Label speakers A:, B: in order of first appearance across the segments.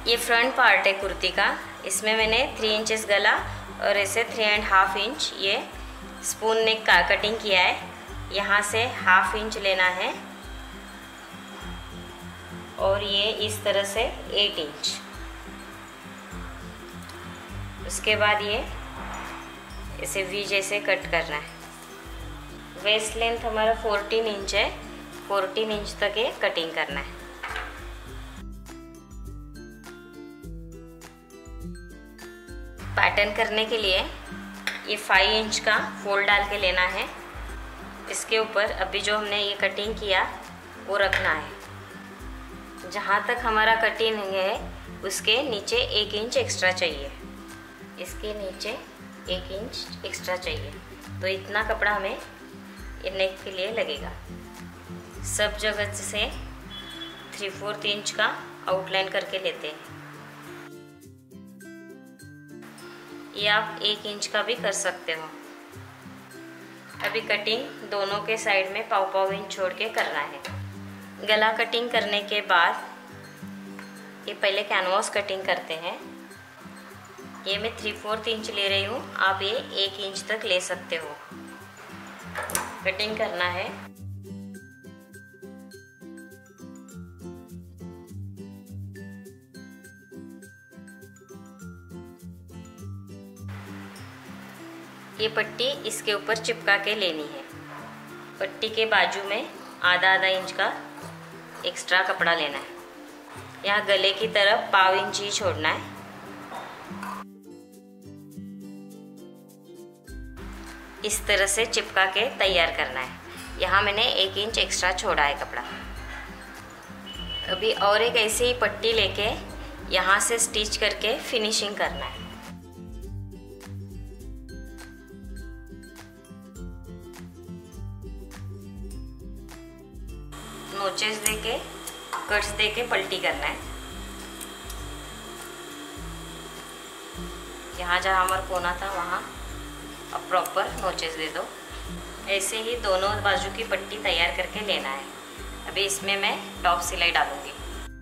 A: ये front part है कुर्ती का। इसमें मैंने 3 इंचेस गला और ऐसे 3.5 इंच ये स्पून नेक का कटिंग किया है। यहाँ से 1/2 इंच लेना है और ये इस तरह से 8 इंच। उसके बाद ये ऐसे वी जैसे कट करना है। वेस्ट लेंथ हमारा 14 इंच है, 14 इंच तक ये कटिंग करना है। पैटर्न करने के लिए ये 5 इंच का फोल्ड डाल के लेना है। इसके ऊपर अभी जो हमने ये कटिंग किया वो रखना है। जहाँ तक हमारा कटिंग है उसके नीचे 1 इंच एक्स्ट्रा चाहिए, इसके नीचे 1 इंच एक्स्ट्रा चाहिए। तो इतना कपड़ा हमें ये नेक के लिए लगेगा। सब जगह से 3/4 इंच का आउटलाइन करके लेते हैं। ये आप 1 इंच का भी कर सकते हो। अभी कटिंग दोनों के साइड में 1.5 इंच छोड़ के करना है। गला कटिंग करने के बाद ये पहले कैनवास कटिंग करते हैं। ये मैं 3/4 इंच ले रही हूँ, आप ये 1 इंच तक ले सकते हो। कटिंग करना है। ये पट्टी इसके ऊपर चिपका के लेनी है। पट्टी के बाजू में आधा इंच का एक्स्ट्रा कपड़ा लेना है। यहाँ गले की तरफ 1/2 इंच ही छोड़ना है। इस तरह से चिपका के तैयार करना है। यहाँ मैंने 1 इंच एक्स्ट्रा छोड़ा है कपड़ा। अभी और एक ऐसे ही पट्टी लेके यहाँ से स्टिच करके फिनिशिंग करना है। नोचेस देके कट्स देके पलटी करना है। यहाँ जहाँ हमारा कोना था वहाँ अब प्रॉपर नोचेस दे दो। ऐसे ही दोनों बाजू की पट्टी तैयार करके लेना है। अभी इसमें मैं टॉप सिलाई डालूंगी।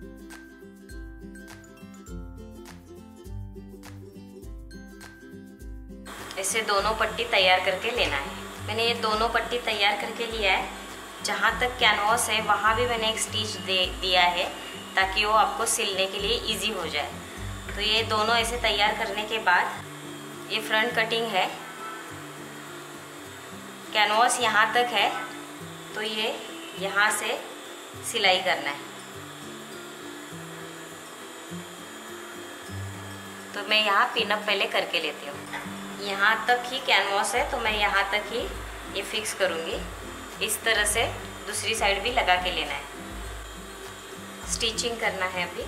A: ऐसे दोनों पट्टी तैयार करके लेना है। मैंने ये दोनों पट्टी तैयार करके लिया है। जहाँ तक कैनवास है वहाँ भी मैंने एक स्टिच दिया है ताकि वो आपको सिलने के लिए इजी हो जाए। तो ये दोनों ऐसे तैयार करने के बाद ये फ्रंट कटिंग है। कैनवास यहाँ तक है तो ये यहाँ से सिलाई करना है। तो मैं यहाँ पिनअप पहले करके लेती हूँ। यहाँ तक ही कैनवास है तो मैं यहाँ तक ही ये फिक्स करूँगी। इस तरह से दूसरी साइड भी लगा के लेना है। स्टिचिंग करना है अभी।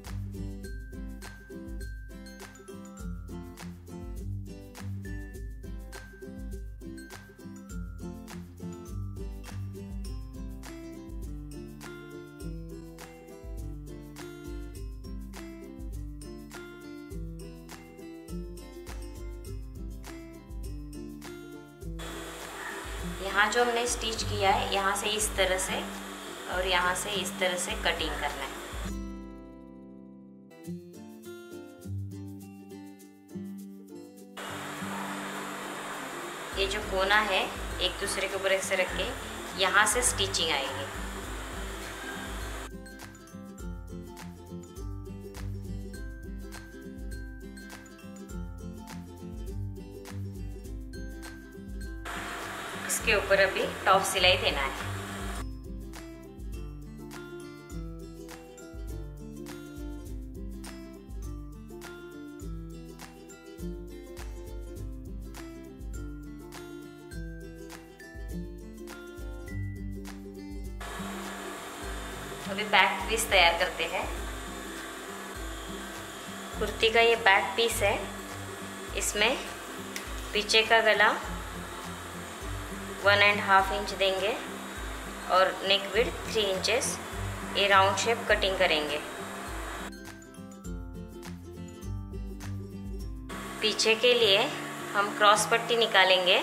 A: यहाँ जो हमने स्टिच किया है यहाँ से इस तरह से और यहाँ से इस तरह से कटिंग करना है। ये जो कोना है एक दूसरे के ऊपर ऐसे रख के यहाँ से स्टिचिंग आएगी। इसके ऊपर अभी टॉप सिलाई देना है। अभी बैक पीस तैयार करते हैं। कुर्ती का ये बैक पीस है। इसमें पीछे का गला 1.5 इंच देंगे और नेक विड्थ 3 इंचेस। ये राउंड शेप कटिंग करेंगे। पीछे के लिए हम क्रॉस पट्टी निकालेंगे,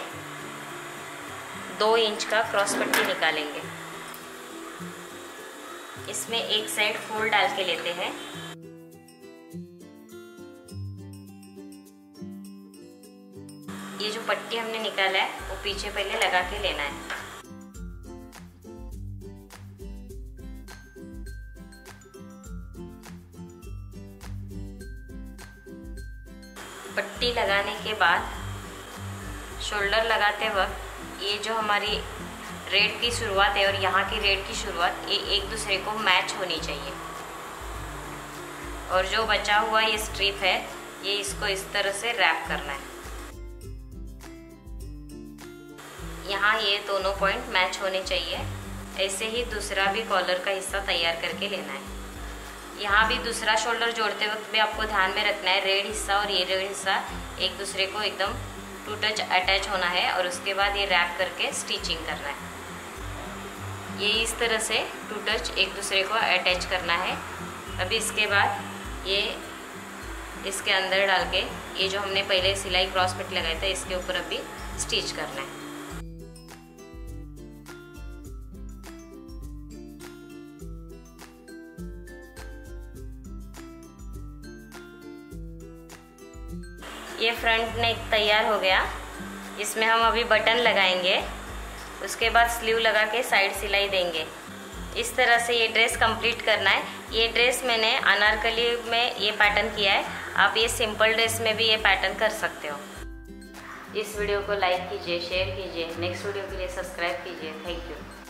A: 2 इंच का क्रॉस पट्टी निकालेंगे। इसमें एक साइड फोल्ड डाल के लेते हैं। ये जो पट्टी हमने निकाला है वो पीछे पहले लगा के लेना है। पट्टी लगाने के बाद शोल्डर लगाते वक्त ये जो हमारी रेड की शुरुआत है और यहाँ की रेड की शुरुआत ये एक दूसरे को मैच होनी चाहिए। और जो बचा हुआ ये स्ट्रिप है ये इसको इस तरह से रैप करना है। यहाँ ये दोनों पॉइंट मैच होने चाहिए। ऐसे ही दूसरा भी कॉलर का हिस्सा तैयार करके लेना है। यहाँ भी दूसरा शोल्डर जोड़ते वक्त भी आपको ध्यान में रखना है रेड हिस्सा और ये रेड हिस्सा एक दूसरे को एकदम टू टच अटैच होना है और उसके बाद ये रैप करके स्टिचिंग करना है। ये इस तरह से टू टच एक दूसरे को अटैच करना है। अभी इसके बाद ये इसके अंदर डाल के ये जो हमने पहले सिलाई क्रॉस पट्टी लगाया था इसके ऊपर अभी स्टिच करना है। ये फ्रंट नेक तैयार हो गया। इसमें हम अभी बटन लगाएंगे, उसके बाद स्लीव लगा के साइड सिलाई देंगे। इस तरह से ये ड्रेस कंप्लीट करना है। ये ड्रेस मैंने अनारकली में ये पैटर्न किया है, आप ये सिंपल ड्रेस में भी ये पैटर्न कर सकते हो। इस वीडियो को लाइक कीजिए, शेयर कीजिए, नेक्स्ट वीडियो के लिए सब्सक्राइब कीजिए। Thank you.